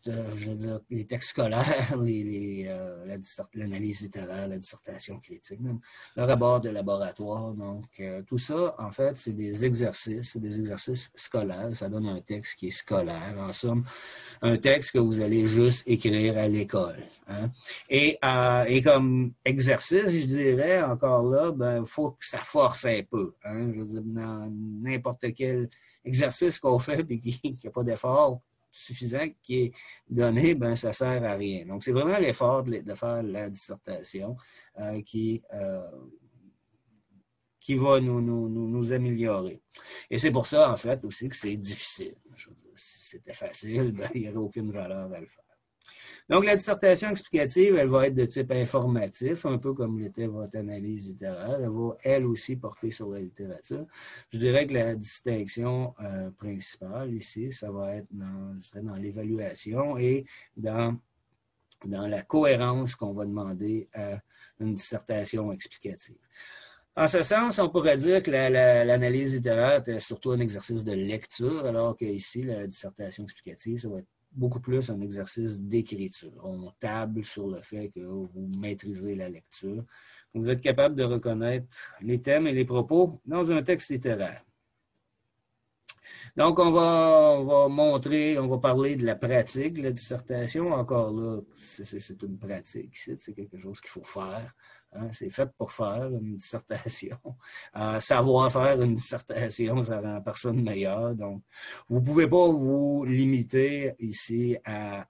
je veux dire, les textes scolaires, l'analyse littéraire, la dissertation critique, même le rapport de laboratoire. Donc, tout ça, en fait, c'est des exercices scolaires. Ça donne un texte qui est scolaire. En somme, un texte que vous allez juste écrire à l'école. Hein? Et comme exercice, je dirais, encore là, il faut que ça force un peu. Hein? Je veux dire, dans n'importe quel exercice qu'on fait et qu'il n'y a pas d'effort suffisant qui est donné, ça sert à rien. Donc, c'est vraiment l'effort de faire la dissertation qui va nous améliorer. Et c'est pour ça, en fait, aussi que c'est difficile. Je veux dire, si c'était facile, il n'y aurait aucune valeur à le faire. Donc, la dissertation explicative, elle va être de type informatif, un peu comme l'était votre analyse littéraire. Elle va, elle aussi, porter sur la littérature. Je dirais que la distinction principale ici, ça va être dans l'évaluation et dans la cohérence qu'on va demander à une dissertation explicative. En ce sens, on pourrait dire que l'analyse littéraire est surtout un exercice de lecture, alors qu'ici, la dissertation explicative, ça va être beaucoup plus un exercice d'écriture. On table sur le fait que vous maîtrisez la lecture, que vous êtes capable de reconnaître les thèmes et les propos dans un texte littéraire. Donc, on va parler de la pratique de la dissertation. Encore là, c'est une pratique, c'est quelque chose qu'il faut faire. Hein? C'est fait pour faire une dissertation. Savoir faire une dissertation, ça rend personne meilleur. Donc, vous ne pouvez pas vous limiter ici à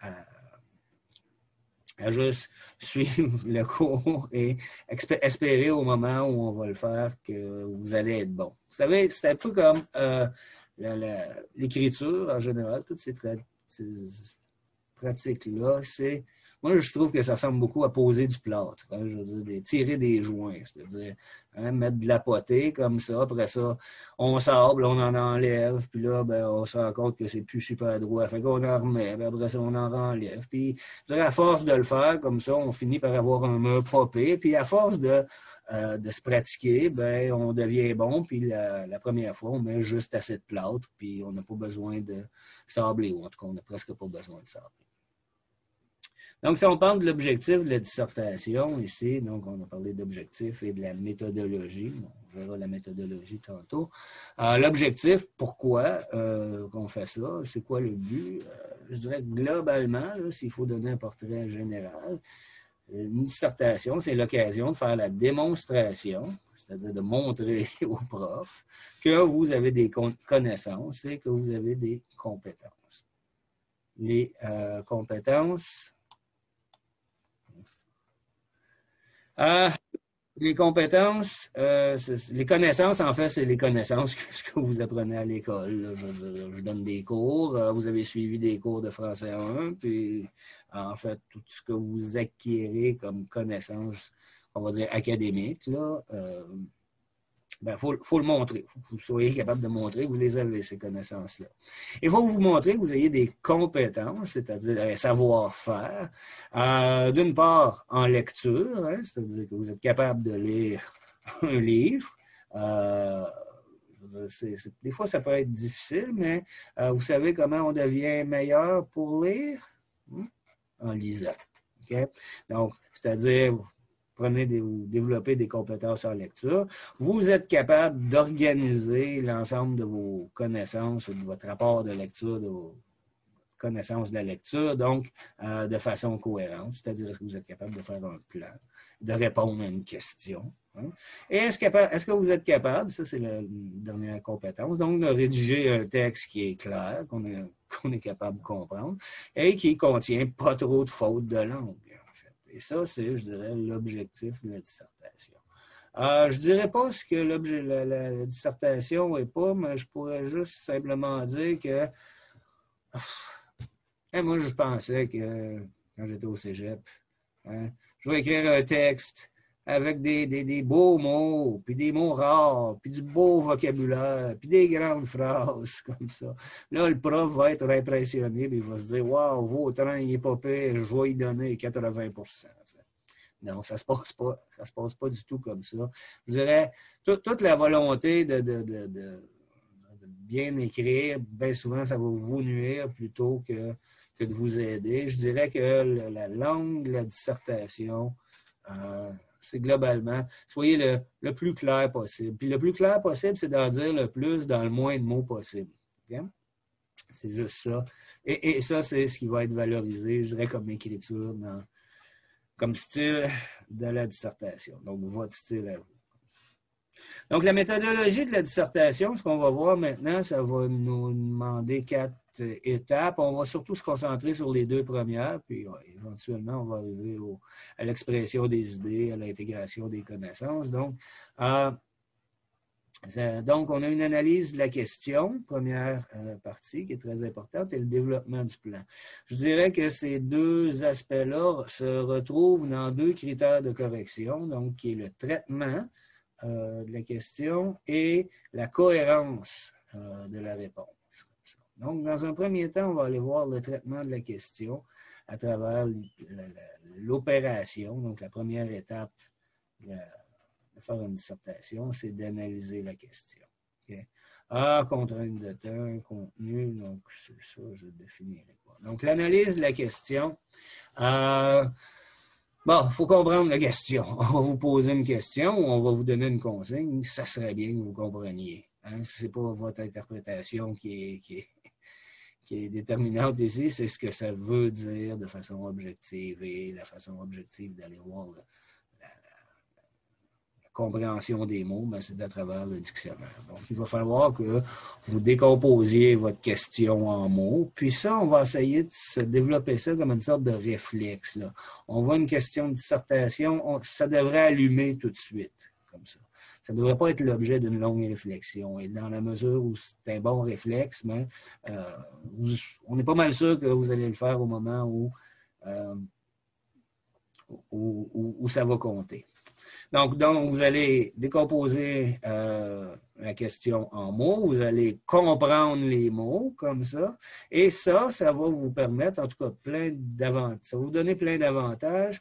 juste suivre le cours et espérer au moment où on va le faire que vous allez être bon. Vous savez, c'est un peu comme l'écriture en général, toutes ces pratiques-là, moi, je trouve que ça ressemble beaucoup à poser du plâtre, hein, je veux dire, tirer des joints, c'est-à-dire mettre de la potée comme ça, après ça, on sable, on en enlève, puis là, on se rend compte que c'est plus super droit, fait qu'on en remet, puis après ça, on en enlève, puis je dirais, à force de le faire comme ça, on finit par avoir un mur propre, puis à force de se pratiquer, on devient bon, puis la première fois, on met juste assez de plâtre, puis on n'a pas besoin de sabler, ou en tout cas, on n'a presque pas besoin de sabler. Donc, si on parle de l'objectif de la dissertation ici, donc on a parlé d'objectif et de la méthodologie. On verra la méthodologie tantôt. L'objectif, pourquoi qu'on fait ça? C'est quoi le but? Je dirais globalement, s'il faut donner un portrait général, une dissertation, c'est l'occasion de faire la démonstration, c'est-à-dire de montrer au prof que vous avez des connaissances et que vous avez des compétences. Les compétences... les compétences, les connaissances, en fait, c'est les connaissances que vous apprenez à l'école. Je donne des cours, vous avez suivi des cours de français 1, puis en fait, tout ce que vous acquérez comme connaissances, on va dire académiques, là, faut le montrer. Il faut que vous soyez capable de montrer que vous les avez, ces connaissances-là. Il faut vous montrer que vous ayez des compétences, c'est-à-dire un savoir-faire. D'une part, en lecture, hein, c'est-à-dire que vous êtes capable de lire un livre. Des fois, ça peut être difficile, mais vous savez comment on devient meilleur pour lire? En lisant. Okay? Donc, c'est-à-dire... vous développez des compétences en lecture, vous êtes capable d'organiser l'ensemble de vos connaissances, de votre rapport de lecture, de vos connaissances de la lecture, donc de façon cohérente, c'est-à-dire est-ce que vous êtes capable de faire un plan, de répondre à une question. Hein? Et est-ce que vous êtes capable, ça c'est la dernière compétence, donc de rédiger un texte qui est clair, qu'on est capable de comprendre, et qui ne contient pas trop de fautes de langue. Et ça, c'est, je dirais, l'objectif de la dissertation. Je ne dirais pas ce que la dissertation n'est pas, mais je pourrais juste simplement dire que moi, je pensais que quand j'étais au cégep, je vais écrire un texte avec des beaux mots, puis des mots rares, puis du beau vocabulaire, puis des grandes phrases comme ça. Là, le prof va être impressionné, puis il va se dire « Wow, Vautrin, il n'est pas pire, je vais y donner 80%. » Non, ça se passe pas du tout comme ça. Je dirais, toute la volonté de bien écrire, bien souvent, ça va vous nuire plutôt que que de vous aider. Je dirais que la langue de la dissertation, c'est globalement, soyez le plus clair possible. Puis le plus clair possible, c'est d'en dire le plus dans le moins de mots possible. Okay? C'est juste ça. Et ça, c'est ce qui va être valorisé, je dirais, comme écriture, comme style de la dissertation. Donc, votre style à vous. Donc, la méthodologie de la dissertation, ce qu'on va voir maintenant, ça va nous demander 4 étapes. On va surtout se concentrer sur les 2 premières, puis éventuellement, on va arriver à l'expression des idées, à l'intégration des connaissances. Donc, on a une analyse de la question, première partie, qui est très importante, et le développement du plan. Je dirais que ces 2 aspects-là se retrouvent dans 2 critères de correction, donc qui est le traitement de la question et la cohérence de la réponse. Donc, dans un premier temps, on va aller voir le traitement de la question à travers l'opération. Donc, la première étape de faire une dissertation, c'est d'analyser la question. Okay? Contrainte de temps, contenu, donc c'est ça, je définirai pas. Donc, l'analyse de la question. Bon, il faut comprendre la question. On va vous poser une question, on va vous donner une consigne. Ça serait bien que vous compreniez. Hein? Ce n'est pas votre interprétation qui est déterminante ici, c'est ce que ça veut dire de façon objective et la façon objective d'aller voir la compréhension des mots, ben, c'est à travers le dictionnaire. Donc, il va falloir que vous décomposiez votre question en mots. Puis ça, on va essayer de se développer ça comme une sorte de réflexe. Là. On voit une question de dissertation, ça devrait allumer tout de suite, comme ça. Ça ne devrait pas être l'objet d'une longue réflexion. Et dans la mesure où c'est un bon réflexe, ben, on est pas mal sûr que vous allez le faire au moment où ça va compter. Donc, vous allez décomposer la question en mots, vous allez comprendre les mots comme ça, et ça va vous permettre, en tout cas, ça va vous donner plein d'avantages.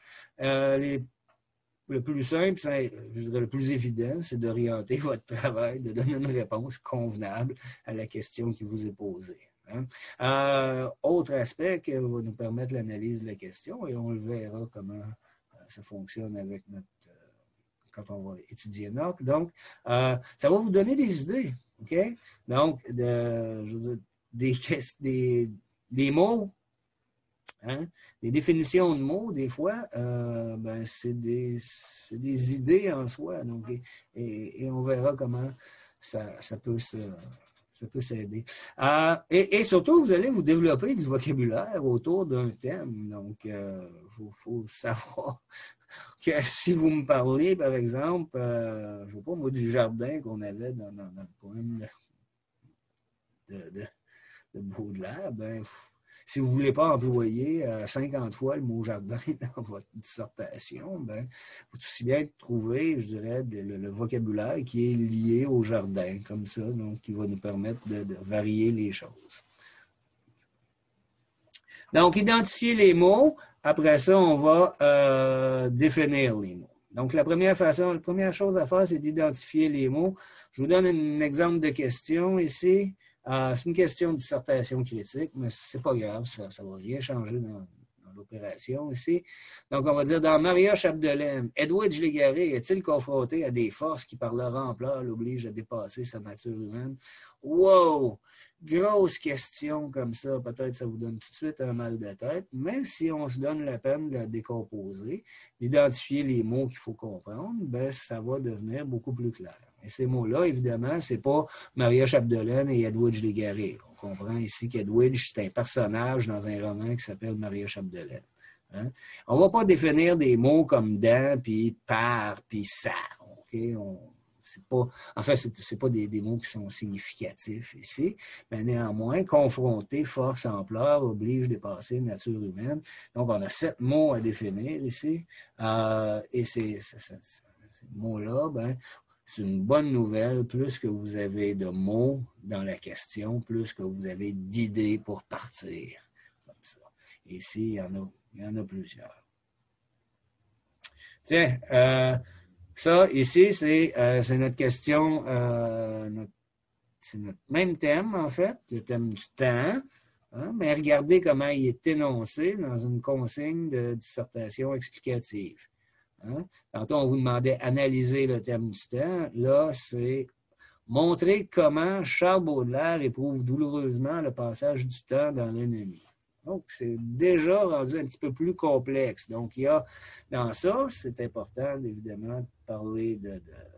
Le plus simple, je dirais le plus évident, c'est d'orienter votre travail, de donner une réponse convenable à la question qui vous est posée. Hein? Autre aspect qui va nous permettre l'analyse de la question, et on le verra comment ça fonctionne avec quand on va étudier NOC. Donc, ça va vous donner des idées. OK? Donc, je veux dire, des mots, hein? Des définitions de mots, des fois, ben, c'est des idées en soi. Donc, et on verra comment ça peut s'aider. Et surtout, vous allez vous développer du vocabulaire autour d'un thème. Donc, il faut savoir que si vous me parlez, par exemple, je ne sais pas, moi, du jardin qu'on avait dans le poème de Baudelaire, ben, si vous ne voulez pas employer 50 fois le mot jardin dans votre dissertation, ben, vous aussi bien trouver, je dirais, le vocabulaire qui est lié au jardin, comme ça, donc qui va nous permettre de varier les choses. Donc, identifier les mots. Après ça, on va définir les mots. Donc, la première chose à faire, c'est d'identifier les mots. Je vous donne un exemple de question ici. C'est une question de dissertation critique, mais c'est pas grave, ça ne va rien changer dans l'opération ici. Donc, on va dire, dans Maria Chapdelaine, Edwidge Légaré est-il confronté à des forces qui, par leur ampleur, l'obligent à dépasser sa nature humaine? Wow! Grosse question comme ça, peut-être ça vous donne tout de suite un mal de tête, mais si on se donne la peine de la décomposer, d'identifier les mots qu'il faut comprendre, ben, ça va devenir beaucoup plus clair. Et ces mots-là, évidemment, ce n'est pas Maria Chapdelaine et Edwidge Légaré. On comprend ici qu'Edwidge, c'est un personnage dans un roman qui s'appelle Maria Chapdelaine. Hein? On ne va pas définir des mots comme dans, puis par, puis ça. Okay? En fait, ce n'est pas des mots qui sont significatifs ici, mais néanmoins, confronter, force, ampleur, oblige, dépasser, nature humaine. Donc, on a 7 mots à définir ici. Et ces mots-là, ben, c'est une bonne nouvelle. Plus que vous avez de mots dans la question, plus que vous avez d'idées pour partir. Comme ça. Ici, il y en a plusieurs. Tiens, ça, ici, c'est notre question, c'est notre même thème, en fait, le thème du temps. Hein? Mais regardez comment il est énoncé dans une consigne de dissertation explicative. Hein? Tantôt, on vous demandait analyser le thème du temps. Là, c'est montrer comment Charles Baudelaire éprouve douloureusement le passage du temps dans l'ennemi. Donc, c'est déjà rendu un petit peu plus complexe. Donc, il y a dans ça, c'est important, évidemment, de parler de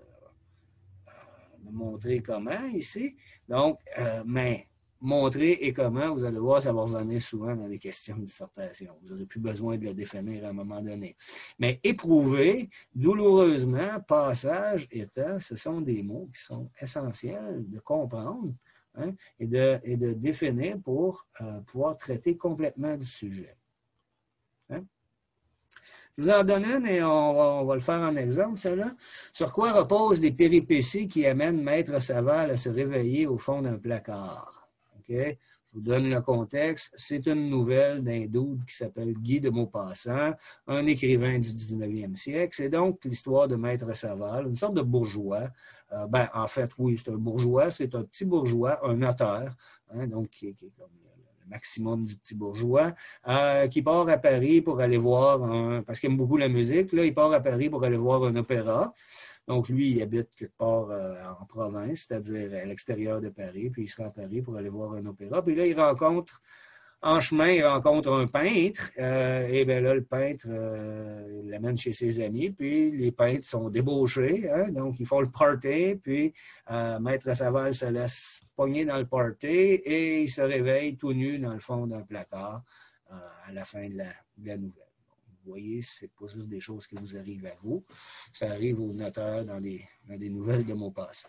montrer comment ici. Donc, mais montrer et comment, vous allez voir, ça va revenir souvent dans les questions de dissertation. Vous n'aurez plus besoin de le définir à un moment donné. Mais éprouver, douloureusement, passage, état, ce sont des mots qui sont essentiels de comprendre, hein, et de définir pour pouvoir traiter complètement du sujet. Hein? Je vous en donne une et on va le faire en exemple, celle-là. Sur quoi reposent les péripéties qui amènent Maître Saval à se réveiller au fond d'un placard? Okay? Je vous donne le contexte. C'est une nouvelle d'un dude qui s'appelle Guy de Maupassant, un écrivain du 19e siècle. C'est donc l'histoire de Maître Saval, une sorte de bourgeois. En fait, oui, c'est un bourgeois. C'est un petit bourgeois, un auteur, hein, donc qui est comme maximum du petit bourgeois, qui part à Paris pour aller voir, parce qu'il aime beaucoup la musique, là, il part à Paris pour aller voir un opéra. Donc, lui, il habite quelque part en province, c'est-à-dire à l'extérieur de Paris, puis il se rend à Paris pour aller voir un opéra. Puis là, en chemin, il rencontre un peintre, et bien là, le peintre l'amène chez ses amis, puis les peintres sont débauchés, hein, donc ils font le party, puis Maître Saval se laisse pogner dans le party et il se réveille tout nu dans le fond d'un placard à la fin de la nouvelle. Vous voyez, ce n'est pas juste des choses qui vous arrivent à vous, ça arrive aux noteurs dans des nouvelles de Maupassant.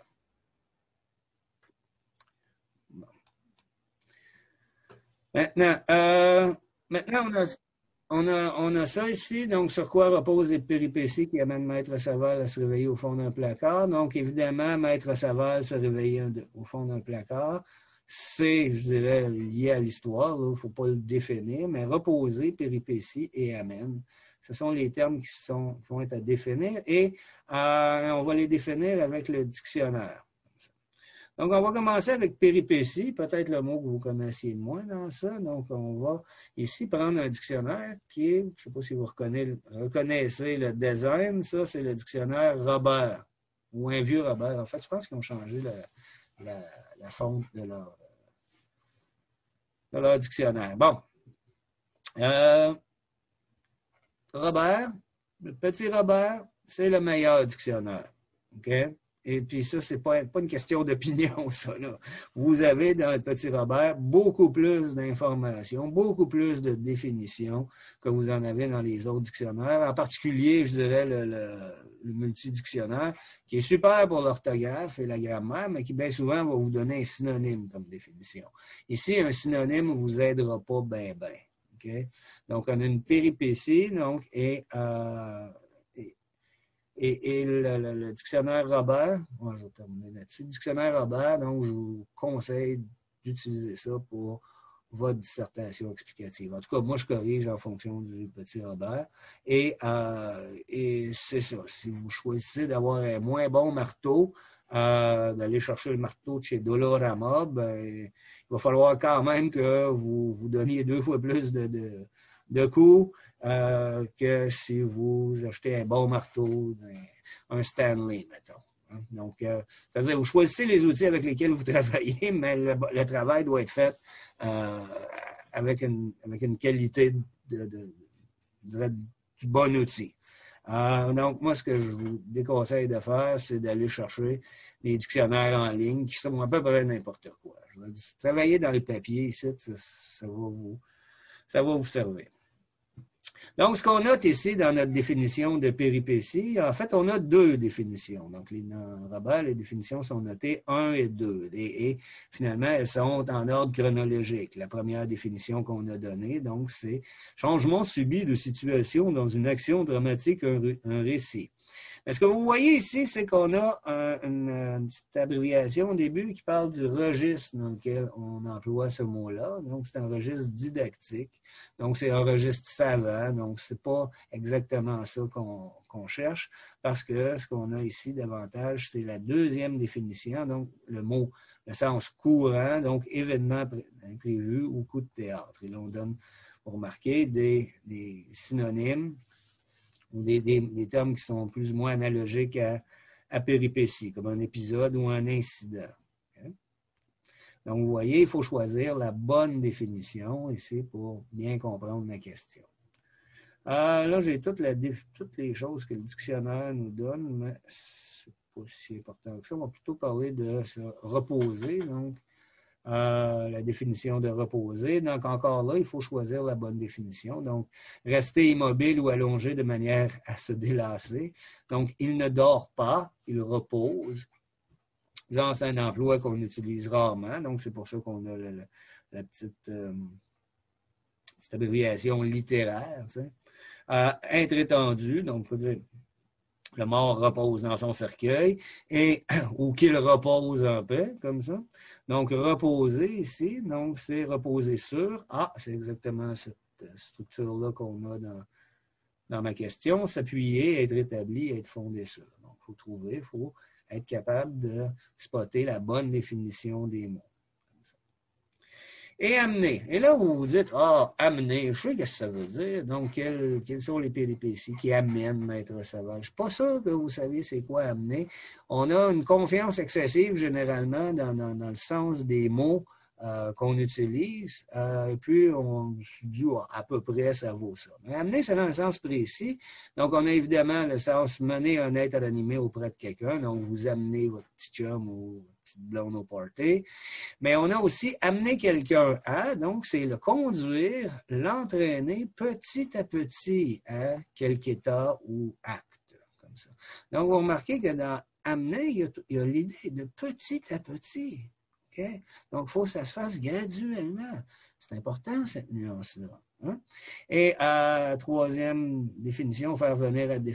Maintenant, on a ça ici, donc sur quoi reposent les péripéties qui amènent Maître Saval à se réveiller au fond d'un placard. Donc, évidemment, Maître Saval se réveiller au fond d'un placard. C'est, je dirais, lié à l'histoire, il ne faut pas le définir, mais reposer, péripéties et amène. Ce sont les termes qui vont être à définir et on va les définir avec le dictionnaire. Donc, on va commencer avec péripéties, peut-être le mot que vous connaissiez moins dans ça. Donc, on va ici prendre un dictionnaire qui est, je ne sais pas si vous reconnaissez le design, ça, c'est le dictionnaire Robert, ou un vieux Robert. En fait, je pense qu'ils ont changé la fonte de leur dictionnaire. Bon. Robert, le petit Robert, c'est le meilleur dictionnaire. OK? Et puis ça, c'est pas une question d'opinion, ça. Là. Vous avez dans le petit Robert beaucoup plus d'informations, beaucoup plus de définitions que vous en avez dans les autres dictionnaires. En particulier, je dirais le multidictionnaire, qui est super pour l'orthographe et la grammaire, mais qui bien souvent va vous donner un synonyme comme définition. Ici, un synonyme ne vous aidera pas bien. Okay? Donc, on a une péripétie, donc, et le dictionnaire Robert, je vais terminer là-dessus. Le dictionnaire Robert, donc, je vous conseille d'utiliser ça pour votre dissertation explicative. En tout cas, moi, je corrige en fonction du petit Robert. Et c'est ça. Si vous choisissez d'avoir un moins bon marteau, d'aller chercher le marteau de chez Dolorama, ben, il va falloir quand même que vous donniez 2 fois plus de coups que si vous achetez un bon marteau, un Stanley, mettons. Donc, c'est-à-dire, vous choisissez les outils avec lesquels vous travaillez, mais le travail doit être fait avec une qualité du bon outil. Donc, moi, ce que je vous déconseille de faire, c'est d'aller chercher les dictionnaires en ligne qui sont à peu près n'importe quoi. Je veux dire, travailler dans le papier ici, ça va vous servir. Donc, ce qu'on note ici dans notre définition de péripétie, en fait, on a 2 définitions. Donc, dans Robert, les définitions sont notées 1 et 2. Et finalement, elles sont en ordre chronologique. La première définition qu'on a donnée, donc, c'est changement subi de situation dans une action dramatique, un récit. Mais ce que vous voyez ici, c'est qu'on a une petite abréviation au début qui parle du registre dans lequel on emploie ce mot-là. Donc, c'est un registre didactique. Donc, c'est un registre savant. Donc, ce n'est pas exactement ça qu'on cherche parce que ce qu'on a ici davantage, c'est la deuxième définition. Donc, le mot le sens courant, donc événement imprévu ou coup de théâtre. Et là, on donne, pour remarquer, des synonymes ou des termes qui sont plus ou moins analogiques à péripétie, comme un épisode ou un incident. Okay? Donc, vous voyez, il faut choisir la bonne définition, et c'est pour bien comprendre ma question. Là, j'ai toutes les choses que le dictionnaire nous donne, mais c'est pas si important que ça. On va plutôt parler de se reposer, donc la définition de reposer. Donc, encore là, il faut choisir la bonne définition. Donc, rester immobile ou allongé de manière à se délasser. Donc, il ne dort pas, il repose. Genre, c'est un emploi qu'on utilise rarement. Donc, c'est pour ça qu'on a la petite abréviation littéraire. Tu sais. Être étendu, donc, on peut dire le mort repose dans son cercueil, ou qu'il repose en paix, comme ça. Donc, reposer ici, donc c'est reposer sur. C'est exactement cette structure-là qu'on a dans ma question. S'appuyer, être établi, être fondé sur. Donc, il faut être capable de spotter la bonne définition des mots. Et amener. Et là, vous vous dites, amener, je sais ce que ça veut dire. Donc, quelles sont les péripéties qui amènent Maître Savard? Je ne suis pas sûr que vous savez c'est quoi amener. On a une confiance excessive, généralement, dans le sens des mots qu'on utilise. Et puis, on se dit, à peu près, ça vaut ça. Mais amener, c'est dans le sens précis. Donc, on a évidemment le sens mener un être animé auprès de quelqu'un. Donc, vous amenez votre petit chum ou petite blonde au party. Mais on a aussi amener quelqu'un à, donc c'est le conduire, l'entraîner petit à petit à quelque état ou acte, comme ça. Donc, vous remarquez que dans amener, il y a l'idée de petit à petit. Okay? Donc, il faut que ça se fasse graduellement. C'est important, cette nuance-là. Hein? Et troisième définition, faire venir à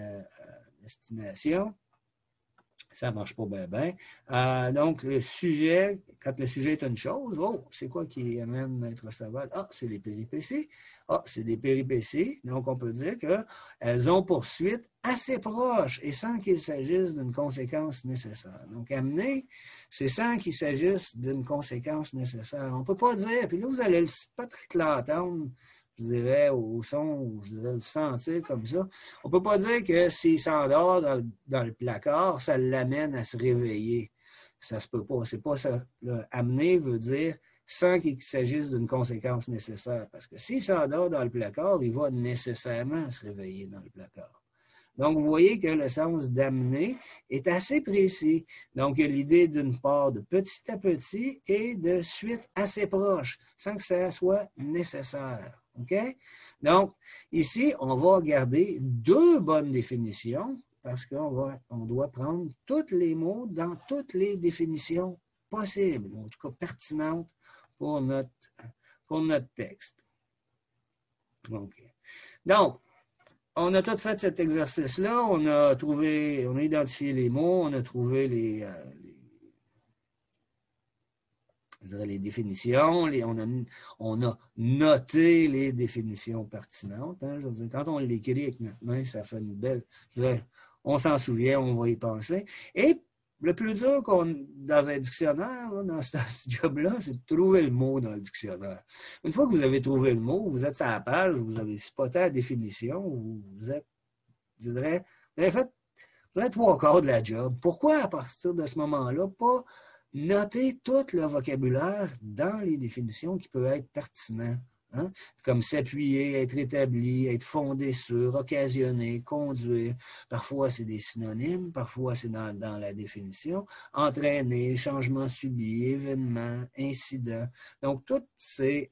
destination. Ça ne marche pas bien. Donc, le sujet, quand le sujet est une chose, c'est quoi qui amène Maître Savard? C'est les péripéties. C'est des péripéties. Donc, on peut dire qu'elles ont poursuite assez proche et sans qu'il s'agisse d'une conséquence nécessaire. Donc, amener, c'est sans qu'il s'agisse d'une conséquence nécessaire. On ne peut pas dire, puis là, vous allez peut-être l'entendre, je dirais, au son, je dirais le sentir comme ça. On ne peut pas dire que s'il s'endort dans le placard, ça l'amène à se réveiller. Ça ne se peut pas. C'est pas ça. Amener veut dire sans qu'il s'agisse d'une conséquence nécessaire. Parce que s'il s'endort dans le placard, il va nécessairement se réveiller dans le placard. Donc, vous voyez que le sens d'amener est assez précis. Donc, il y a l'idée d'une part de petit à petit et de suite assez proche, sans que ça soit nécessaire. OK? Donc, ici, on va garder deux bonnes définitions parce qu'on doit prendre tous les mots dans toutes les définitions possibles, en tout cas pertinentes pour notre texte. OK. Donc, on a tout fait cet exercice-là. On a identifié les mots, on a trouvé les définitions, on a noté les définitions pertinentes. Hein, je veux dire, quand on l'écrit avec notre main, ça fait une belle... on s'en souvient, on va y penser. Et le plus dur dans un dictionnaire, là, dans ce job-là, c'est de trouver le mot dans le dictionnaire. Une fois que vous avez trouvé le mot, vous êtes sur la page, vous avez spoté la définition, vous avez fait 3/4 de la job. Pourquoi, à partir de ce moment-là, pas noter tout le vocabulaire dans les définitions qui peut être pertinent? Hein? Comme s'appuyer, être établi, être fondé sur, occasionner, conduire. Parfois, c'est des synonymes, parfois, c'est dans la définition. Entraîner, changement subi, événement, incident. Donc, tous ces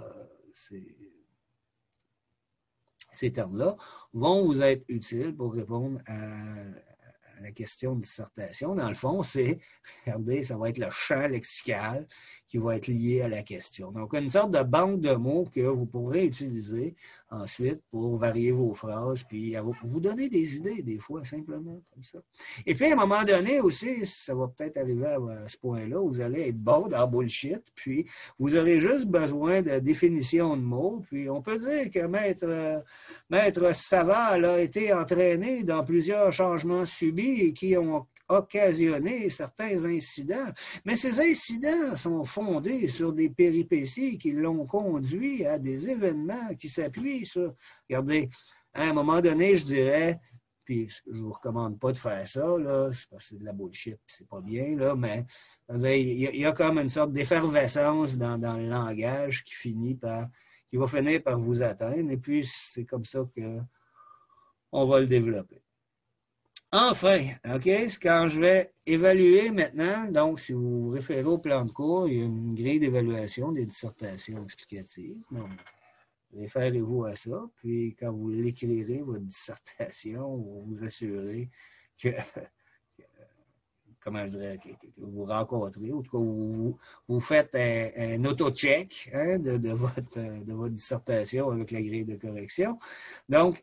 termes-là vont vous être utiles pour répondre à la question de dissertation. Dans le fond, regardez, ça va être le champ lexical qui va être lié à la question. Donc, une sorte de banque de mots que vous pourrez utiliser ensuite pour varier vos phrases, puis vous donner des idées, des fois, simplement, comme ça. Et puis, à un moment donné aussi, ça va peut-être arriver à ce point-là, où vous allez être bon dans bullshit, puis vous aurez juste besoin de définition de mots, puis on peut dire que Maître Savard a été entraîné dans plusieurs changements subis et qui ont occasionné certains incidents. Mais ces incidents sont fondés sur des péripéties qui l'ont conduit à des événements qui s'appuient sur... Regardez, à un moment donné, je dirais, puis je ne vous recommande pas de faire ça, là, c'est parce que c'est de la bullshit, puis c'est pas bien, là, mais il y a comme une sorte d'effervescence dans le langage qui va finir par vous atteindre, et puis c'est comme ça qu'on va le développer. Enfin, OK, c'est quand je vais évaluer maintenant, donc si vous vous référez au plan de cours, il y a une grille d'évaluation des dissertations explicatives. Donc, référez-vous à ça, puis quand vous l'écrirez, votre dissertation, vous vous assurez que, comment je dirais, que vous rencontrez, ou en tout cas, vous faites un auto-check hein, de votre dissertation avec la grille de correction. Donc,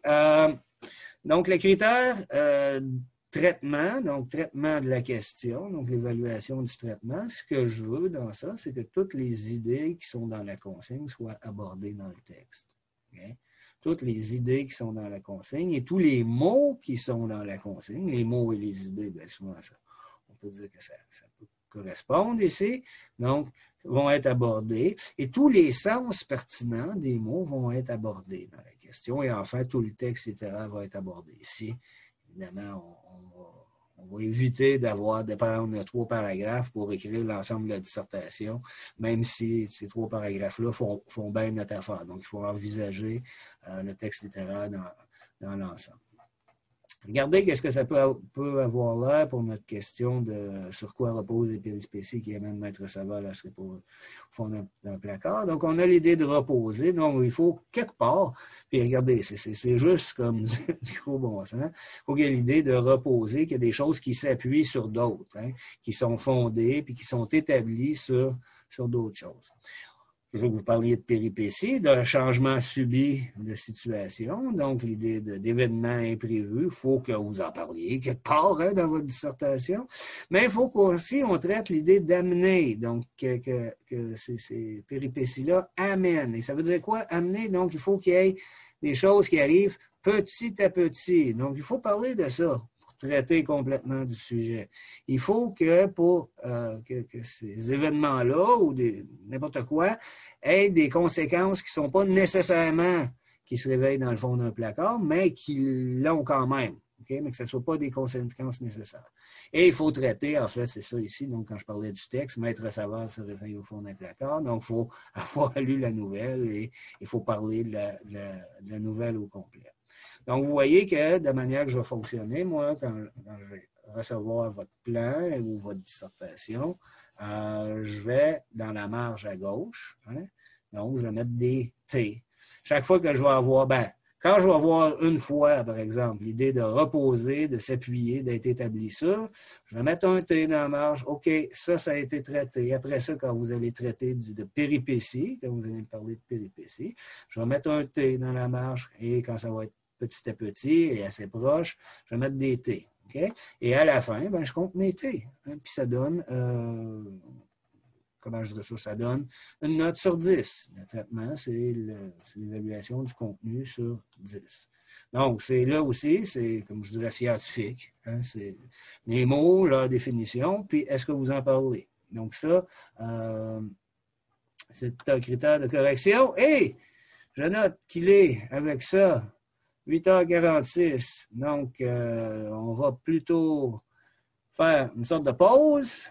les critères traitement, donc traitement de la question, donc l'évaluation du traitement, ce que je veux dans ça, c'est que toutes les idées qui sont dans la consigne soient abordées dans le texte. Okay? Toutes les idées qui sont dans la consigne et tous les mots qui sont dans la consigne, les mots et les idées, bien souvent, ça, on peut dire que ça peut correspondre ici, donc vont être abordés et tous les sens pertinents des mots vont être abordés dans la question et enfin tout le texte, etc., va être abordé ici. Évidemment, on va éviter de prendre 3 paragraphes pour écrire l'ensemble de la dissertation, même si ces 3 paragraphes-là font bien notre affaire. Donc, il faut envisager le texte littéraire dans l'ensemble. Regardez qu'est-ce que ça peut avoir l'air pour notre question de sur quoi reposent les périspéties qui amènent Maître Saval à se reposer au fond d'un placard. Donc, on a l'idée de reposer. Donc, il faut quelque part, puis regardez, c'est juste comme du gros bon sens, il faut qu'il y ait l'idée de reposer, qu'il y a des choses qui s'appuient sur d'autres, hein, qui sont fondées, puis qui sont établies sur d'autres choses. Je veux que vous parliez de péripéties, d'un changement subi de situation, donc l'idée d'événements imprévus. Il faut que vous en parliez quelque part hein, dans votre dissertation, mais il faut qu'aussi on traite l'idée d'amener, donc que ces péripéties-là amènent. Et ça veut dire quoi, amener? Donc, il faut qu'il y ait des choses qui arrivent petit à petit. Donc, il faut parler de ça. Traiter complètement du sujet. Il faut que pour que ces événements-là ou n'importe quoi aient des conséquences qui ne sont pas nécessairement qui se réveillent dans le fond d'un placard, mais qui l'ont quand même. Okay? Mais que ce ne soit pas des conséquences nécessaires. Et il faut traiter, en fait, c'est ça ici, donc quand je parlais du texte, Maître Saval se réveille au fond d'un placard, donc il faut avoir lu la nouvelle et il faut parler de la nouvelle au complet. Donc, vous voyez que de manière que je vais fonctionner, moi, quand je vais recevoir votre plan ou votre dissertation, je vais dans la marge à gauche, hein, donc je vais mettre des T. Chaque fois que je vais avoir, quand je vais avoir une fois, par exemple, l'idée de reposer, de s'appuyer, d'être établi sur, je vais mettre un T dans la marge. OK, ça a été traité. Après ça, quand vous allez traiter de péripéties, quand vous allez me parler de péripéties, je vais mettre un T dans la marge et quand ça va être petit à petit et assez proche, je vais mettre des T. Okay? Et à la fin, je compte mes T. Hein, puis ça donne, comment je dirais ça, ça donne une note sur 10. Le traitement, c'est l'évaluation du contenu sur 10. Donc, c'est là aussi, c'est, comme je dirais, scientifique. Hein, c'est les mots, leur définition, puis est-ce que vous en parlez? Donc ça, c'est un critère de correction. Et je note qu'il est, avec ça, 8h46. Donc, on va plutôt faire une sorte de pause.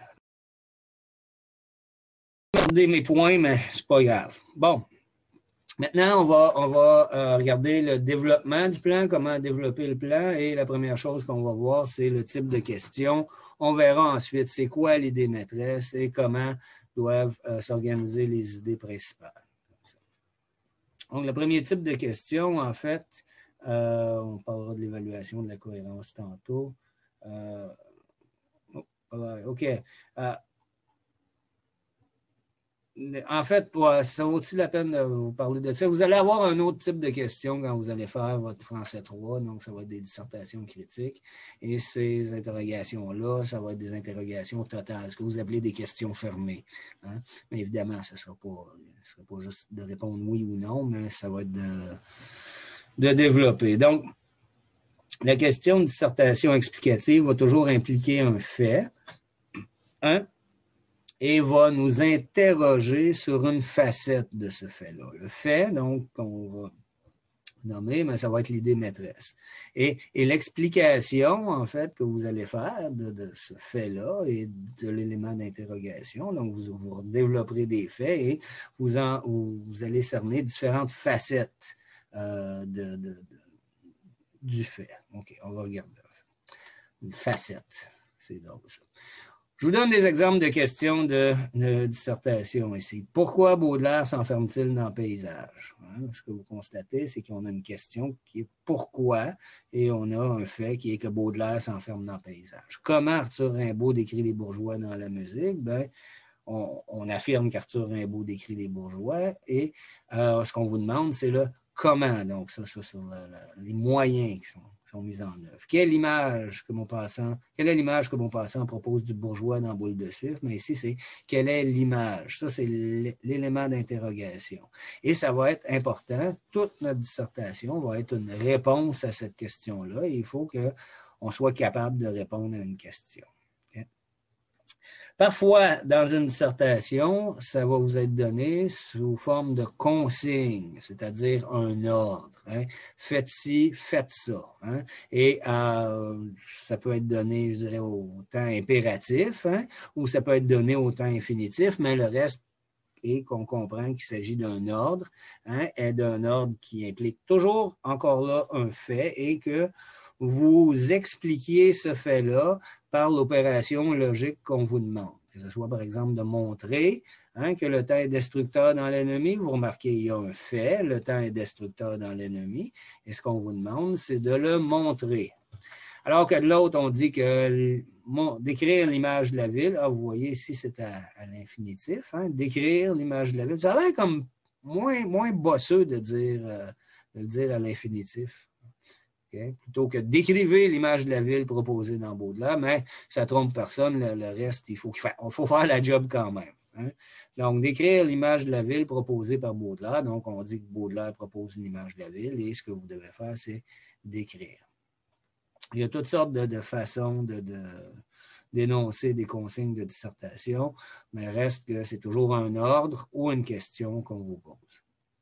Regarder mes points, mais c'est pas grave. Bon. Maintenant, on va regarder le développement du plan, comment développer le plan. Et la première chose qu'on va voir, c'est le type de question. On verra ensuite c'est quoi l'idée maîtresse et comment doivent s'organiser les idées principales. Donc, le premier type de question, en fait, on parlera de l'évaluation de la cohérence tantôt. OK. En fait, ça vaut aussi la peine de vous parler de ça. Vous allez avoir un autre type de question quand vous allez faire votre français 3, donc ça va être des dissertations critiques. Et ces interrogations-là, ça va être des interrogations totales, ce que vous appelez des questions fermées. Hein? Mais évidemment, ce ne sera pas juste de répondre oui ou non, mais ça va être de développer. Donc, La question de dissertation explicative va toujours impliquer un fait, hein, et va nous interroger sur une facette de ce fait-là. Le fait, donc, qu'on va nommer, mais ça va être l'idée maîtresse. Et l'explication, en fait, que vous allez faire de ce fait-là et de l'élément d'interrogation, donc vous développerez des faits et vous allez cerner différentes facettes du fait. OK, on va regarder ça. Une facette, c'est drôle ça. Je vous donne des exemples de questions de dissertation ici. Pourquoi Baudelaire s'enferme-t-il dans le paysage? Hein, ce que vous constatez, c'est qu'on a une question qui est pourquoi et on a un fait qui est que Baudelaire s'enferme dans le paysage. Comment Arthur Rimbaud décrit les bourgeois dans la musique? Ben, on affirme qu'Arthur Rimbaud décrit les bourgeois et ce qu'on vous demande, c'est le comment. Donc, ça sur les moyens qui sont mis en œuvre. Quelle est l'image que Maupassant propose du bourgeois dans Boule de Suif? Mais ici, c'est quelle est l'image? Ça, c'est l'élément d'interrogation. Et ça va être important. Toute notre dissertation va être une réponse à cette question-là. Il faut qu'on soit capable de répondre à une question. Okay? Parfois, dans une dissertation, ça va vous être donné sous forme de consigne, c'est-à-dire un ordre. Hein. Faites ci, faites ça. Hein. Et ça peut être donné, je dirais, au temps impératif, hein, ou ça peut être donné au temps infinitif, mais le reste est qu'on comprend qu'il s'agit d'un ordre, hein, et d'un ordre qui implique toujours, encore là, un fait, et que vous expliquiez ce fait-là par l'opération logique qu'on vous demande. Que ce soit, par exemple, de montrer hein, que le temps est destructeur dans l'ennemi. Vous remarquez, il y a un fait, le temps est destructeur dans l'ennemi. Et ce qu'on vous demande, c'est de le montrer. Alors que de l'autre, on dit que décrire l'image de la ville, vous voyez ici, c'est à l'infinitif, hein, décrire l'image de la ville. Ça a l'air comme moins bosseux de le dire à l'infinitif. Okay? Plutôt que décrivez l'image de la ville proposée dans Baudelaire, mais ça trompe personne, le reste, il faut faire la job quand même. Hein? Donc, décrire l'image de la ville proposée par Baudelaire, donc on dit que Baudelaire propose une image de la ville, et ce que vous devez faire, c'est décrire. Il y a toutes sortes de façons d'énoncer des consignes de dissertation, mais reste que c'est toujours un ordre ou une question qu'on vous pose.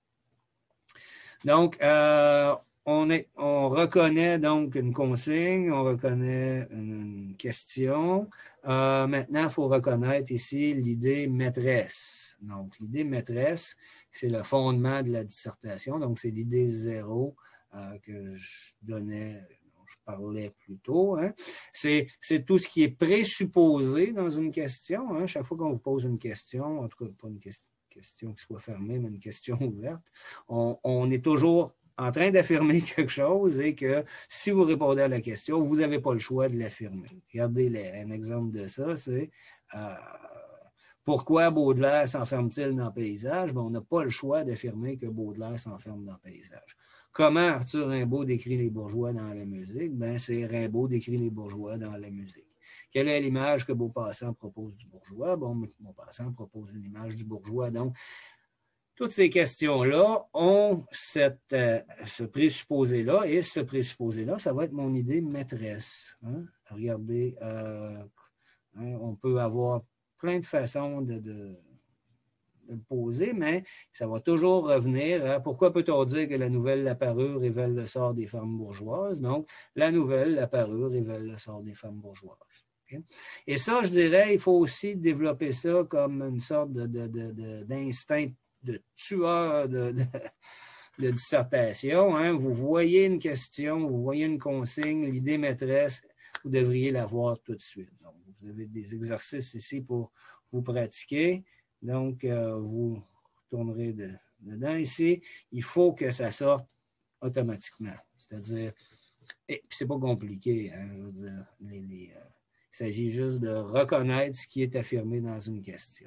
Donc, on reconnaît donc une consigne, on reconnaît une question. Maintenant, il faut reconnaître ici l'idée maîtresse. Donc, l'idée maîtresse, c'est le fondement de la dissertation. Donc, c'est l'idée zéro que je parlais plus tôt. Hein. C'est tout ce qui est présupposé dans une question. Hein. Chaque fois qu'on vous pose une question, en tout cas pas une question qui soit fermée, mais une question ouverte, on est toujours en train d'affirmer quelque chose et que si vous répondez à la question, vous n'avez pas le choix de l'affirmer. Regardez un exemple de ça, c'est pourquoi Baudelaire s'enferme-t-il dans le paysage? On n'a pas le choix d'affirmer que Baudelaire s'enferme dans le paysage. Comment Arthur Rimbaud décrit les bourgeois dans la musique? C'est Rimbaud décrit les bourgeois dans la musique. Quelle est l'image que Maupassant propose du bourgeois? Maupassant propose une image du bourgeois. Donc, toutes ces questions-là ont ce présupposé-là, et ce présupposé-là, ça va être mon idée maîtresse. Hein? Regardez, on peut avoir plein de façons de le poser, mais ça va toujours revenir à pourquoi peut-on dire que la nouvelle La Parure révèle le sort des femmes bourgeoises? Donc, la nouvelle La Parure révèle le sort des femmes bourgeoises. Okay? Et ça, je dirais, il faut aussi développer ça comme une sorte d'instinct de tueur de dissertation. Hein? Vous voyez une question, vous voyez une consigne, l'idée maîtresse, vous devriez la voir tout de suite. Donc, vous avez des exercices ici pour vous pratiquer. Donc, vous retournerez dedans ici. Il faut que ça sorte automatiquement. C'est-à-dire, et puis c'est pas compliqué, hein, je veux dire, il s'agit juste de reconnaître ce qui est affirmé dans une question.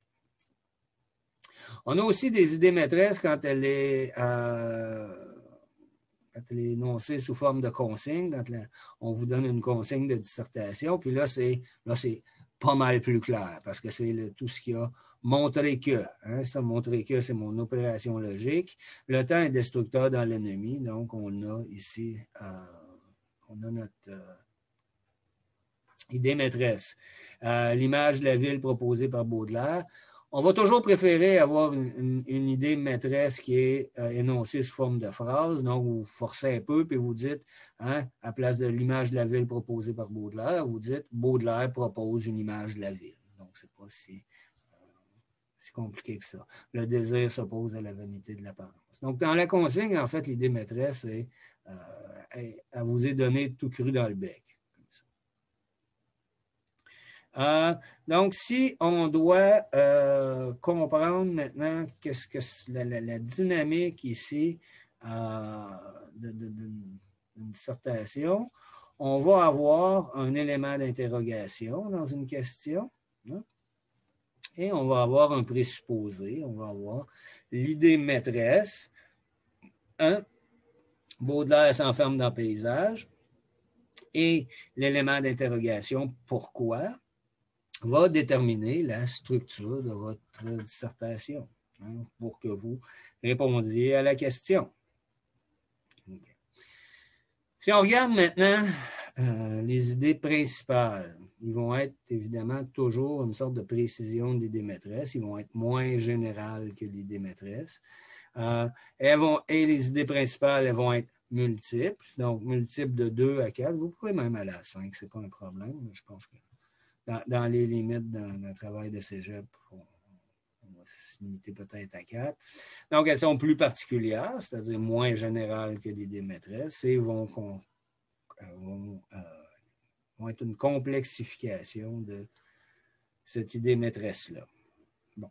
On a aussi des idées maîtresses quand elle est énoncée sous forme de consigne, quand on vous donne une consigne de dissertation, puis là, c'est pas mal plus clair, parce que c'est tout ce qu'il y a montrer que. Hein, ça, montrer que, c'est mon opération logique. Le temps est destructeur dans l'ennemi, donc on a ici on a notre idée maîtresse. L'image de la ville proposée par Baudelaire. On va toujours préférer avoir une idée maîtresse qui est énoncée sous forme de phrase. Donc, vous forcez un peu, puis vous dites, hein, à place de l'image de la ville proposée par Baudelaire, vous dites Baudelaire propose une image de la ville. Donc, c'est pas si compliqué que ça. Le désir s'oppose à la vanité de l'apparence. Donc, dans la consigne, en fait, l'idée maîtresse est elle vous est donnée tout cru dans le bec. Donc, si on doit comprendre maintenant qu'est-ce que la dynamique ici d'une dissertation, on va avoir un élément d'interrogation dans une question, hein, et on va avoir un présupposé, on va avoir l'idée maîtresse, hein, Baudelaire s'enferme dans le paysage, et l'élément d'interrogation, pourquoi, va déterminer la structure de votre dissertation, hein, pour que vous répondiez à la question. Okay. Si on regarde maintenant les idées principales, ils vont être évidemment toujours une sorte de précision de l'idée maîtresse, ils vont être moins générales que l'idée maîtresse. Et les idées principales, elles vont être multiples, donc multiples de 2 à 4. Vous pouvez même aller à 5, ce n'est pas un problème. Je pense que dans les limites d'un travail de cégep, on va se limiter peut-être à 4. Donc, elles sont plus particulières, c'est-à-dire moins générales que l'idée maîtresse, et vont être une complexification de cette idée maîtresse-là. Bon.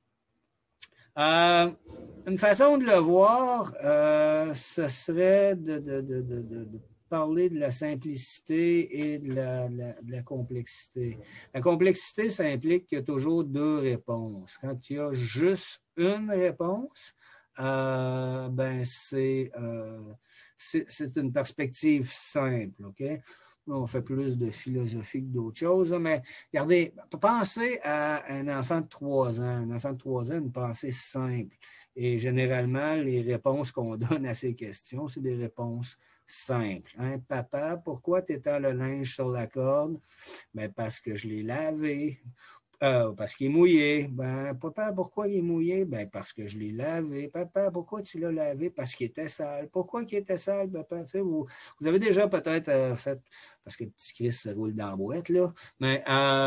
Une façon de le voir, ce serait de parler de la simplicité et de la complexité. La complexité, ça implique qu'il y a toujours 2 réponses. Quand il y a juste une réponse, ben c'est une perspective simple, OK? On fait plus de philosophie que d'autres choses, mais regardez, pensez à un enfant de 3 ans. Un enfant de 3 ans, une pensée simple. Et généralement, les réponses qu'on donne à ces questions, c'est des réponses simples. Hein? Papa, pourquoi tu étends le linge sur la corde? Ben, parce que je l'ai lavé. Parce qu'il est mouillé. Ben, papa, pourquoi il est mouillé? Ben, parce que je l'ai lavé. Papa, pourquoi tu l'as lavé? Parce qu'il était sale. Pourquoi il était sale, papa? Tu sais, vous avez déjà peut-être fait, parce que le petit Christ se roule dans la boîte, là, mais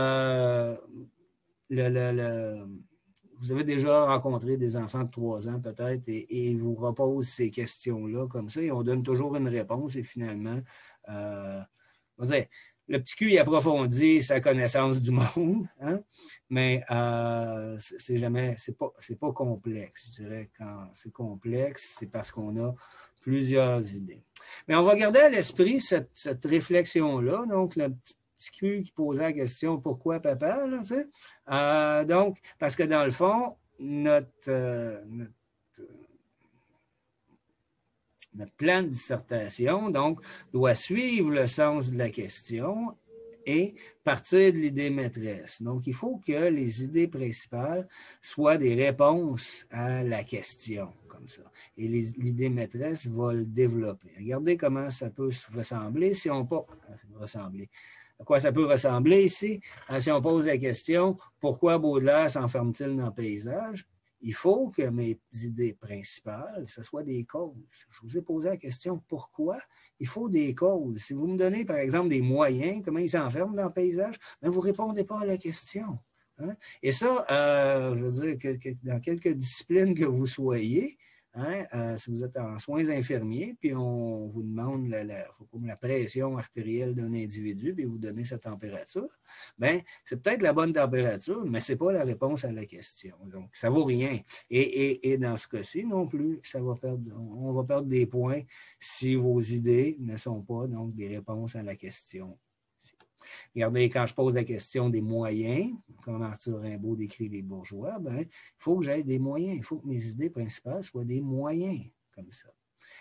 vous avez déjà rencontré des enfants de 3 ans peut-être et ils vous reposent ces questions-là comme ça et on donne toujours une réponse et finalement, on va dire, le petit cul, il approfondit sa connaissance du monde, hein? Mais c'est pas complexe. Je dirais quand c'est complexe, c'est parce qu'on a plusieurs idées. Mais on va garder à l'esprit cette réflexion-là, donc le petit cul qui posait la question « Pourquoi papa? » là, tu sais? Donc, parce que dans le fond, notre plan de dissertation, donc, doit suivre le sens de la question et partir de l'idée maîtresse. Donc, il faut que les idées principales soient des réponses à la question, comme ça. Et l'idée maîtresse va le développer. Regardez comment ça peut se ressembler si on pas ressembler. À quoi ça peut ressembler ici? Si on pose la question, pourquoi Baudelaire s'enferme-t-il dans le paysage? Il faut que mes idées principales, ce soit des causes. Je vous ai posé la question, pourquoi? Il faut des causes. Si vous me donnez, par exemple, des moyens, comment ils s'enferment dans le paysage, bien, vous ne répondez pas à la question. Hein? Et ça, je veux dire, que dans quelques disciplines que vous soyez, hein, si vous êtes en soins infirmiers, puis on vous demande la pression artérielle d'un individu, puis vous donnez sa température, bien, c'est peut-être la bonne température, mais ce n'est pas la réponse à la question. Donc, ça ne vaut rien. Et dans ce cas-ci, non plus, on va perdre des points si vos idées ne sont pas donc des réponses à la question. Regardez, quand je pose la question des moyens, comme Arthur Rimbaud décrit les bourgeois, ben, il faut que j'aie des moyens. Il faut que mes idées principales soient des moyens, comme ça.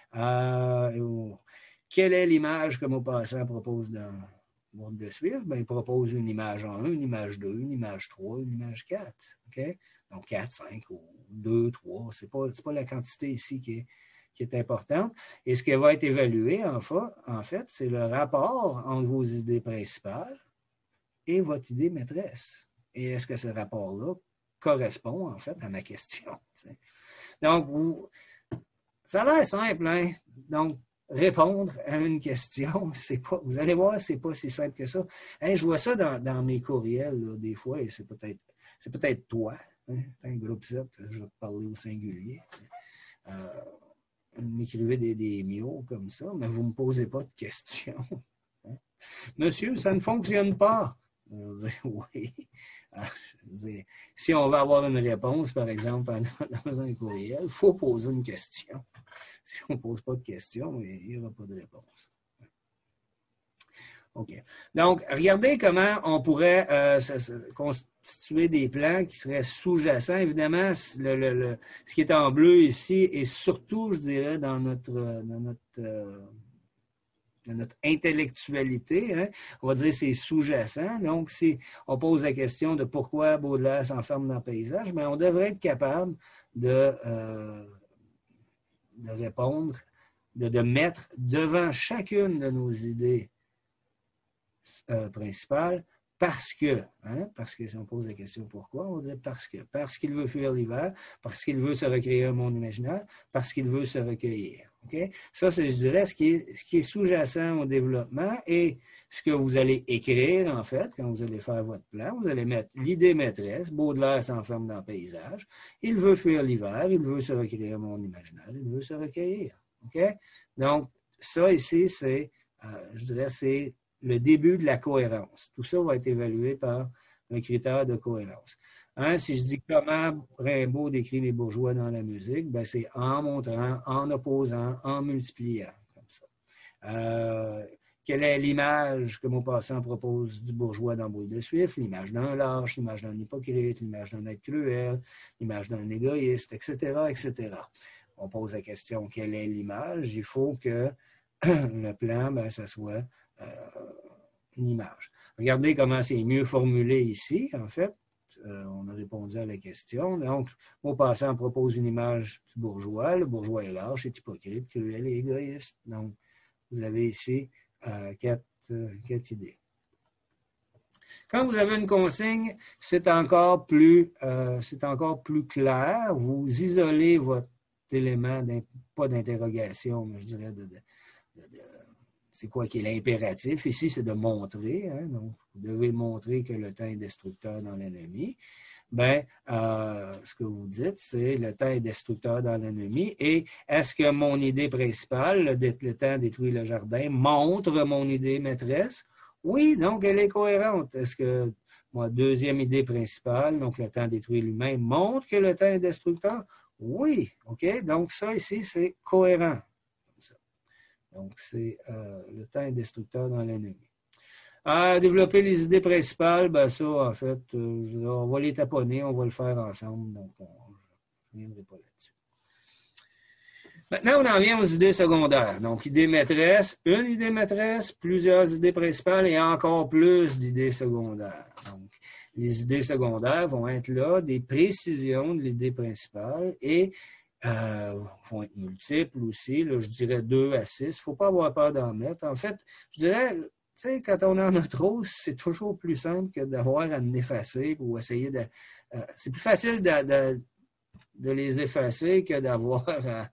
Quelle est l'image que Maupassant propose dans Monde de Suivre? Ben, il propose une image 1, une image 2, une image 3, une image 4. Okay? Donc 4, 5, ou 2, 3. Ce n'est pas la quantité ici qui qui est importante. Et ce qui va être évalué, en fait, c'est le rapport entre vos idées principales et votre idée maîtresse. Et est-ce que ce rapport-là correspond, en fait, à ma question? Donc, ça a l'air simple, hein? Donc, répondre à une question, c'est pas, vous allez voir, c'est pas si simple que ça. Hein, je vois ça dans mes courriels, là, des fois, et c'est peut-être toi, hein, un groupe Z, je vais te parler au singulier. Vous m'écrivez des miaux comme ça, mais vous ne me posez pas de questions. Hein? Monsieur, ça ne fonctionne pas. Je veux dire, oui. Je veux dire, si on veut avoir une réponse, par exemple, dans un courriel, il faut poser une question. Si on ne pose pas de questions, il n'y aura pas de réponse. OK. Donc, regardez comment on pourrait constituer des plans qui seraient sous-jacents. Évidemment, ce qui est en bleu ici, et surtout, je dirais, dans notre intellectualité, hein, on va dire c'est sous-jacent. Donc, si on pose la question de pourquoi Baudelaire s'enferme dans le paysage, mais on devrait être capable de répondre, de mettre devant chacune de nos idées principales parce que si on pose la question pourquoi, on va dire parce qu'il veut fuir l'hiver, parce qu'il veut se recréer un monde imaginaire, parce qu'il veut se recueillir. Okay? Ça, c'est, je dirais, ce qui est sous-jacent au développement et ce que vous allez écrire, en fait, quand vous allez faire votre plan, vous allez mettre l'idée maîtresse, Baudelaire s'enferme dans le paysage, il veut fuir l'hiver, il veut se recréer un monde imaginaire, il veut se recueillir. Okay? Donc, ça ici, c'est, je dirais, c'est le début de la cohérence. Tout ça va être évalué par un critère de cohérence. Hein, si je dis comment Rimbaud décrit les bourgeois dans la musique, ben c'est en montrant, en opposant, en multipliant, comme ça. Quelle est l'image que Maupassant propose du bourgeois dans Boule de Suif? L'image d'un lâche, l'image d'un hypocrite, l'image d'un être cruel, l'image d'un égoïste, etc., etc. On pose la question, quelle est l'image? Il faut que le plan, ben, ça soit une image. Regardez comment c'est mieux formulé ici, en fait. On a répondu à la question. Donc, Maupassant propose une image du bourgeois. Le bourgeois est lâche, est hypocrite, cruel et égoïste. Donc, vous avez ici quatre idées. Quand vous avez une consigne, c'est encore plus clair. Vous isolez votre élément, pas d'interrogation, mais je dirais c'est quoi qui est l'impératif? Ici, c'est de montrer. Hein, donc, vous devez montrer que le temps est destructeur dans l'ennemi. Ben, ce que vous dites, c'est le temps est destructeur dans l'ennemi. Et est-ce que mon idée principale, le temps détruit le jardin, montre mon idée maîtresse? Oui, donc elle est cohérente. Est-ce que ma deuxième idée principale, donc le temps détruit l'humain, montre que le temps est destructeur? Oui, OK? Donc ça ici, c'est cohérent. Donc, c'est le temps est destructeur dans l'ennemi. Développer les idées principales, ben ça, en fait, on va les taponner, on va le faire ensemble. Donc, je ne reviendrai pas là-dessus. Maintenant, on en vient aux idées secondaires. Donc, idée maîtresse, une idée maîtresse, plusieurs idées principales et encore plus d'idées secondaires. Donc, les idées secondaires vont être là, des précisions de l'idée principale et vont être multiples aussi, là, je dirais 2 à 6. Il ne faut pas avoir peur d'en mettre. En fait, je dirais, tu sais, quand on en a trop, c'est toujours plus simple que d'avoir à en effacer ou essayer de... c'est plus facile de les effacer que d'avoir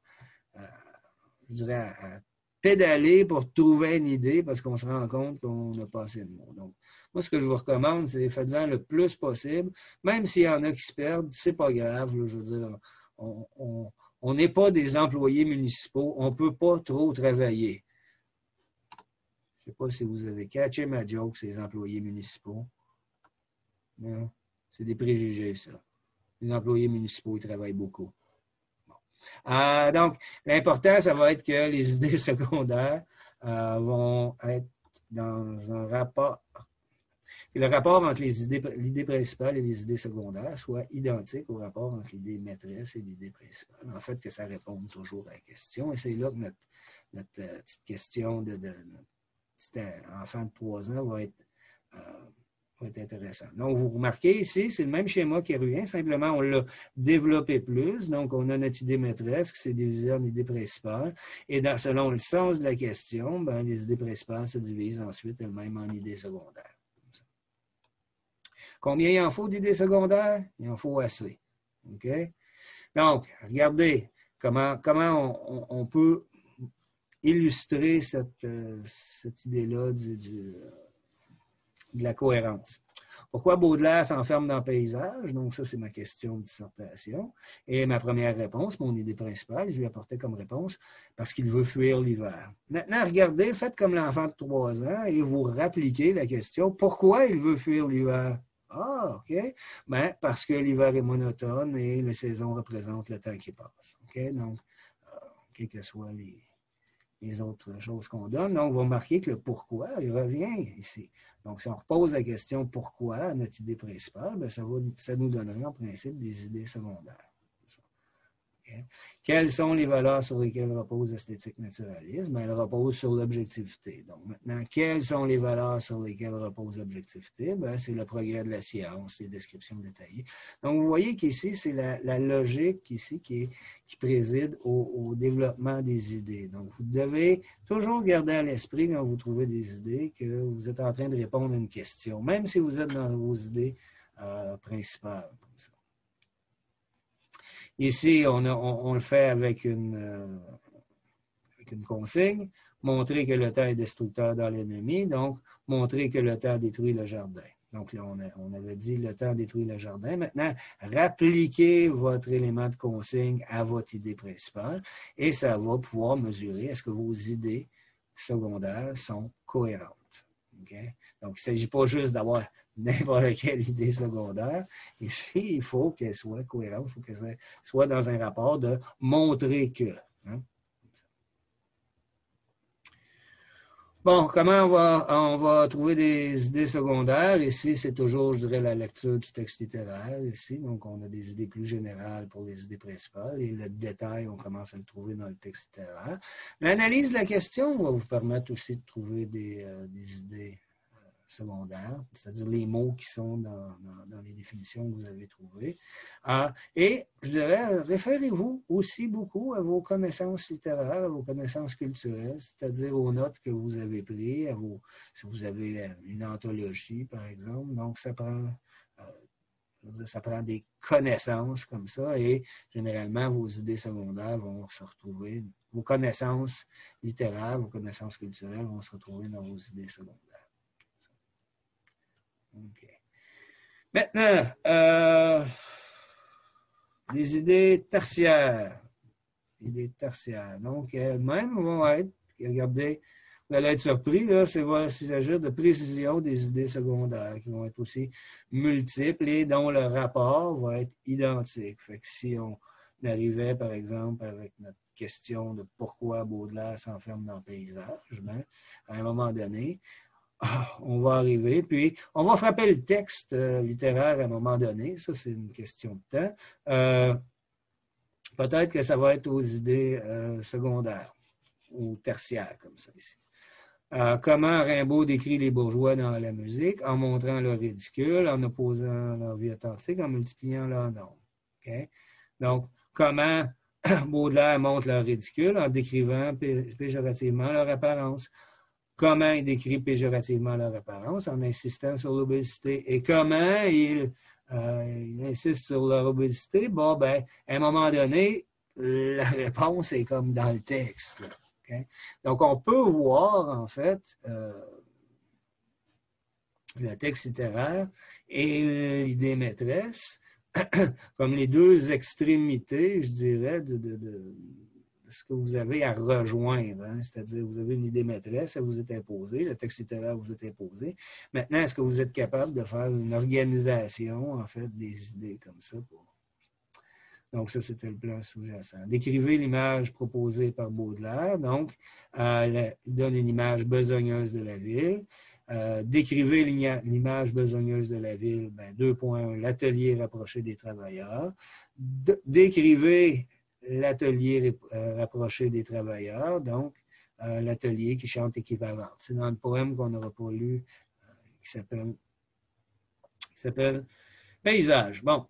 je dirais, à pédaler pour trouver une idée parce qu'on se rend compte qu'on n'a pas assez de mots. Donc, moi, ce que je vous recommande, c'est faites-en le plus possible. Même s'il y en a qui se perdent, c'est pas grave. Là, je veux dire, on n'est pas des employés municipaux. On ne peut pas trop travailler. Je ne sais pas si vous avez catché ma joke, ces employés municipaux. Non, c'est des préjugés, ça. Les employés municipaux, ils travaillent beaucoup. Donc, l'important, ça va être que les idées secondaires vont être dans un rapport, que le rapport entre l'idée principale et les idées secondaires soit identique au rapport entre l'idée maîtresse et l'idée principale. En fait, que ça réponde toujours à la question. Et c'est là que notre petite question de petit enfant de 3 ans va être va être intéressant. Donc, vous remarquez ici, c'est le même schéma qui revient, simplement on l'a développé plus. Donc, on a notre idée maîtresse qui s'est divisée en idée principale. Et selon le sens de la question, ben, les idées principales se divisent ensuite elles-mêmes en idées secondaires. Combien il en faut d'idées secondaires? Il en faut assez. OK? Donc, regardez comment on peut illustrer cette idée-là de la cohérence. Pourquoi Baudelaire s'enferme dans le paysage? Donc, ça, c'est ma question de dissertation. Et ma première réponse, mon idée principale, je lui apportais comme réponse, parce qu'il veut fuir l'hiver. Maintenant, regardez, faites comme l'enfant de 3 ans et vous rappliquez la question, pourquoi il veut fuir l'hiver? Ah, OK. Ben, parce que l'hiver est monotone et les saisons représentent le temps qui passe. OK? Donc, quels que soient les autres choses qu'on donne. Donc, vous remarquez que le pourquoi, il revient ici. Donc, si on repose la question pourquoi à notre idée principale, bien, ça nous donnerait en principe des idées secondaires. Okay. Quelles sont les valeurs sur lesquelles repose l'esthétique naturaliste? Bien, elle repose sur l'objectivité. Donc, maintenant, quelles sont les valeurs sur lesquelles repose l'objectivité? Bien, c'est le progrès de la science, les descriptions détaillées. Donc, vous voyez qu'ici, c'est la logique ici qui préside au développement des idées. Donc, vous devez toujours garder à l'esprit quand vous trouvez des idées que vous êtes en train de répondre à une question, même si vous êtes dans vos idées principales. Comme ça. Ici, on le fait avec une consigne, montrer que le temps est destructeur dans l'ennemi, donc montrer que le temps détruit le jardin. Donc là, on avait dit le temps détruit le jardin. Maintenant, rappliquez votre élément de consigne à votre idée principale et ça va pouvoir mesurer est-ce que vos idées secondaires sont cohérentes. Okay? Donc, il ne s'agit pas juste d'avoir n'importe quelle idée secondaire. Ici, il faut qu'elle soit cohérente, il faut qu'elle soit dans un rapport de montrer que. Hein? Bon, comment on va trouver des idées secondaires? Ici, c'est toujours, je dirais, la lecture du texte littéraire. Ici, donc, on a des idées plus générales pour les idées principales et le détail, on commence à le trouver dans le texte littéraire. L'analyse de la question va vous permettre aussi de trouver des idées secondaires, c'est-à-dire les mots qui sont dans les définitions que vous avez trouvées. Et je dirais, référez-vous aussi beaucoup à vos connaissances littéraires, à vos connaissances culturelles, c'est-à-dire aux notes que vous avez prises, si vous avez une anthologie, par exemple. Donc, ça prend des connaissances comme ça et généralement, vos idées secondaires vont se retrouver, vos connaissances littéraires, vos connaissances culturelles vont se retrouver dans vos idées secondaires. OK. Maintenant, les idées tertiaires. Idées tertiaires. Donc, elles-mêmes vont être, regardez, vous allez être surpris, là, il s'agit de précision des idées secondaires qui vont être aussi multiples et dont le rapport va être identique. Fait que si on arrivait, par exemple, avec notre question de pourquoi Baudelaire s'enferme dans le paysage, ben, à un moment donné, on va arriver, puis on va frapper le texte littéraire à un moment donné. Ça, c'est une question de temps. Peut-être que ça va être aux idées secondaires ou tertiaires, comme ça ici. Comment Rimbaud décrit les bourgeois dans la musique, en montrant leur ridicule, en opposant leur vie authentique, en multipliant leur nombre. Okay? Donc, comment Baudelaire montre leur ridicule en décrivant péjorativement leur apparence. Comment il décrit péjorativement leur apparence en insistant sur l'obésité et comment il insiste sur leur obésité. Bon, ben, à un moment donné, la réponse est comme dans le texte. Là, okay? Donc, on peut voir, en fait, le texte littéraire et l'idée maîtresse comme les deux extrémités, je dirais, de ce que vous avez à rejoindre. Hein? C'est-à-dire, vous avez une idée maîtresse, elle vous est imposée, le texte littéraire vous est imposé. Maintenant, est-ce que vous êtes capable de faire une organisation, en fait, des idées comme ça? Donc, ça, c'était le plan sous-jacent. Décrivez l'image proposée par Baudelaire. Donc, il donne une image besogneuse de la ville. Décrivez l'image besogneuse de la ville. Ben, 2.1, l'atelier rapproché des travailleurs. Décrivez l'atelier rapproché des travailleurs, donc l'atelier qui chante équivalente. C'est dans le poème qu'on n'aura pas lu, qui s'appelle qui s'appelle Paysage. Bon.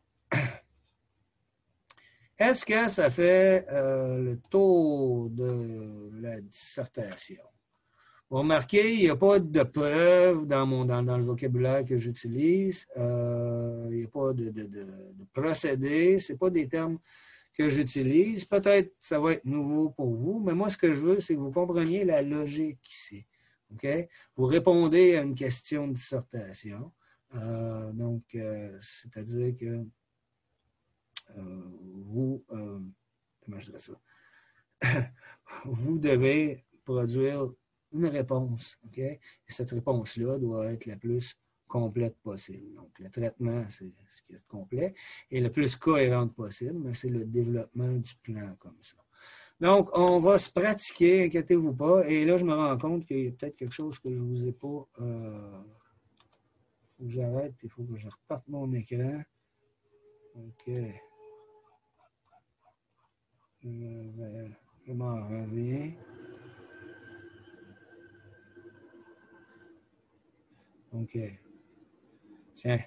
Est-ce que ça fait le tour de la dissertation? Vous remarquez, il n'y a pas de preuve dans le vocabulaire que j'utilise. Il n'y a pas de procédé. Ce n'est pas des termes que j'utilise. Peut-être que ça va être nouveau pour vous, mais moi, ce que je veux, c'est que vous compreniez la logique ici. Okay? Vous répondez à une question de dissertation. Donc, c'est-à-dire que comment je dirais ça? Vous devez produire une réponse, OK? Et cette réponse-là doit être la plus complète possible. Donc, le traitement, c'est ce qui est complet, et le plus cohérent possible, mais c'est le développement du plan comme ça. Donc, on va se pratiquer, inquiétez-vous pas, et là, je me rends compte qu'il y a peut-être quelque chose que je ne vous ai pas... faut que j'arrête, puis il faut que je reparte mon écran. OK. Je m'en reviens. OK. Tiens.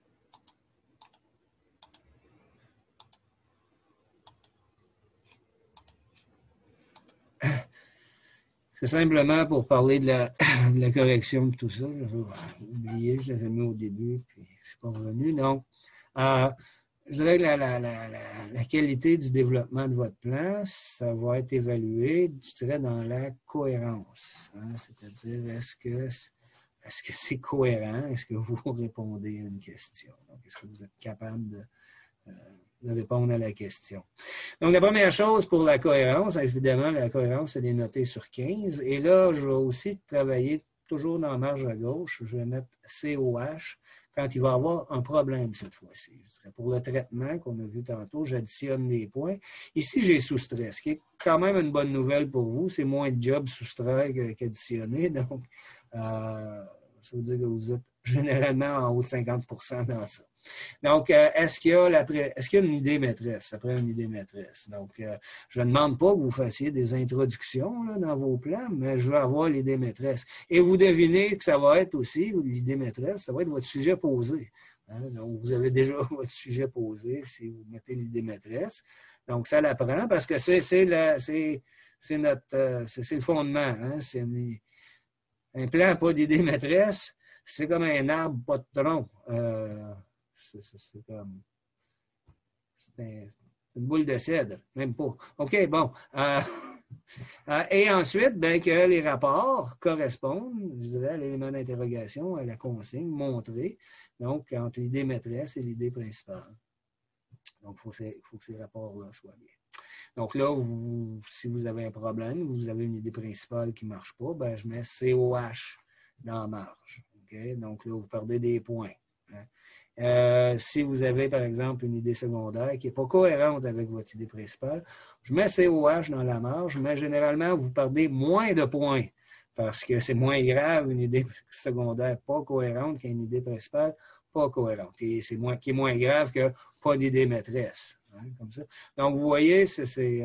C'est simplement pour parler de la correction de tout ça. J'avais oublié, je l'avais mis au début, puis je ne suis pas revenu. Donc, je dirais que la qualité du développement de votre plan, ça va être évalué, je dirais, dans la cohérence. Hein? C'est-à-dire, est-ce que c'est cohérent? Est-ce que vous répondez à une question? Donc, est-ce que vous êtes capable de répondre à la question? Donc, la première chose pour la cohérence, évidemment, la cohérence, c'est les noter sur 15. Et là, je vais aussi travailler toujours dans la marge à gauche. Je vais mettre COH quand il va y avoir un problème cette fois-ci. Je dirais pour le traitement qu'on a vu tantôt, j'additionne des points. Ici, j'ai soustrait, ce qui est quand même une bonne nouvelle pour vous. C'est moins de job soustraire qu'additionner. Donc, ça veut dire que vous êtes généralement en haut de 50% dans ça. Donc, est-ce qu'il y a une idée maîtresse? Après une idée maîtresse. Donc, je ne demande pas que vous fassiez des introductions là, dans vos plans, mais je veux avoir l'idée maîtresse. Et vous devinez que ça va être aussi, l'idée maîtresse, ça va être votre sujet posé. Hein? Donc, vous avez déjà votre sujet posé si vous mettez l'idée maîtresse. Donc, ça l'apprend parce que c'est le fondement. Hein? C'est un plan, pas d'idée maîtresse, c'est comme un arbre, pas de tronc. C'est comme... C'est une boule de cèdre, même pas. OK, bon. Et ensuite, bien que les rapports correspondent, je dirais, à l'élément d'interrogation, à la consigne, montrée, donc entre l'idée maîtresse et l'idée principale. Donc, il faut que ces rapports-là soient bien. Donc là, si vous avez un problème, vous avez une idée principale qui ne marche pas, ben, je mets COH dans la marge. Okay? Donc là, vous perdez des points. Hein? Si vous avez, par exemple, une idée secondaire qui n'est pas cohérente avec votre idée principale, je mets COH dans la marge, mais généralement, vous perdez moins de points parce que c'est moins grave une idée secondaire pas cohérente qu'une idée principale pas cohérente. Et c'est qui est moins grave que pas d'idée maîtresse. Hein, comme ça. Donc, vous voyez, c'est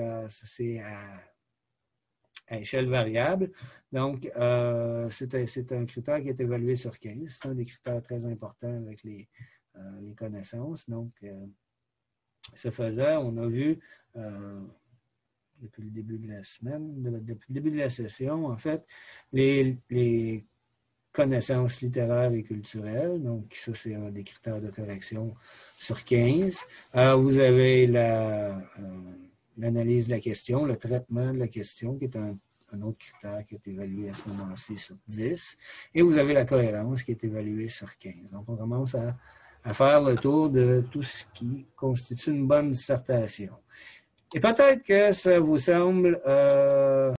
à échelle variable. Donc, c'est un critère qui est évalué sur 15. C'est un des critères très importants avec les connaissances. Donc, ce faisant, on a vu depuis le début de la semaine, depuis le début de la session, en fait, les connaissances littéraires et culturelles. Donc, ça, c'est un des critères de correction sur 15. Vous avez l'analyse de la question, le traitement de la question, qui est un autre critère qui est évalué à ce moment-ci sur 10. Et vous avez la cohérence qui est évaluée sur 15. Donc, on commence à faire le tour de tout ce qui constitue une bonne dissertation. Et peut-être que ça vous semble